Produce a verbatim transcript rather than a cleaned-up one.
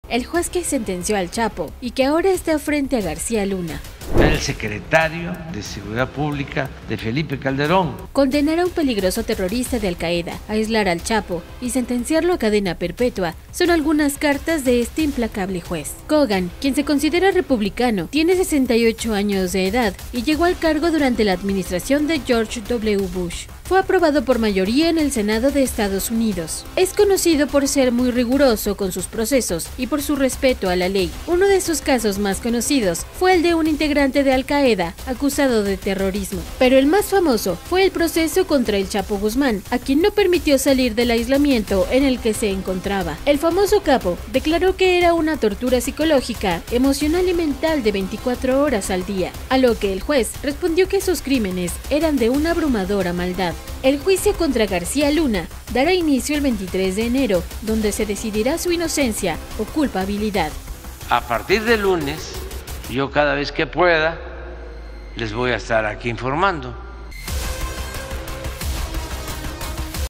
el juez que sentenció al Chapo y que ahora está frente a García Luna. El secretario de Seguridad Pública de Felipe Calderón. Condenar a un peligroso terrorista de Al-Qaeda, aislar al Chapo y sentenciarlo a cadena perpetua son algunas cartas de este implacable juez. Cogan, quien se considera republicano, tiene sesenta y ocho años de edad y llegó al cargo durante la administración de George W. Bush. Fue aprobado por mayoría en el Senado de Estados Unidos. Es conocido por ser muy riguroso con sus procesos y por su respeto a la ley. Uno de sus casos más conocidos fue el de un integrante de Al-Qaeda acusado de terrorismo. Pero el más famoso fue el proceso contra el Chapo Guzmán, a quien no permitió salir del aislamiento en el que se encontraba. El famoso capo declaró que era una tortura psicológica, emocional y mental de veinticuatro horas al día, a lo que el juez respondió que sus crímenes eran de una abrumadora maldad. El juicio contra García Luna dará inicio el veintitrés de enero, donde se decidirá su inocencia o culpabilidad. A partir de lunes, yo cada vez que pueda, les voy a estar aquí informando.